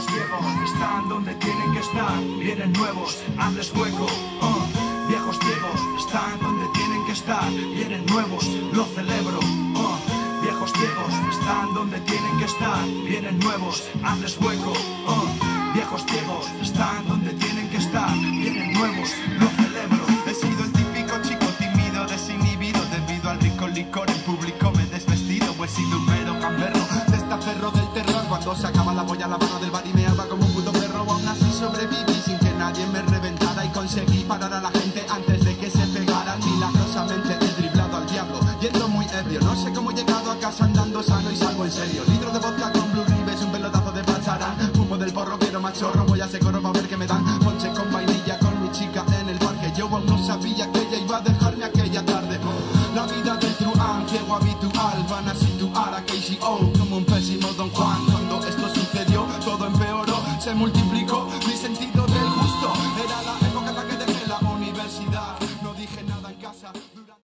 Viejos ciegos están donde tienen que estar, vienen nuevos, hazles hueco. Viejos ciegos están donde tienen que estar, vienen nuevos, lo celebro. Viejos ciegos están donde tienen que estar, vienen nuevos, hazles hueco. Viejos ciegos están donde tienen que estar, vienen nuevos, lo celebro. He sido el típico chico tímido, desinhibido, debido al rico licor en público me he desvestido. He sido un mero gamberro, testaferro del terror. Cuando sacaba la polla a la mano del bar y meaba como un puto perro, aún así sobreviví sin que nadie me reventara y conseguí parar a la gente antes de que se pegaran. Milagrosamente he driblado al diablo, yendo muy ebrio. No sé cómo he llegado a casa andando sano y salvo en serio. Litro de vodka con Blue Ribes, un pelotazo de pacharán. Fumo del porro, quiero machorro, voy a ese coro pa' ver qué me dan. Ponche con vainilla con mi chica en el parque. Yo aún no sabía que ella iba a dejarme aquella tarde. La vida del truán, ciego habitual, van a situar a KCO.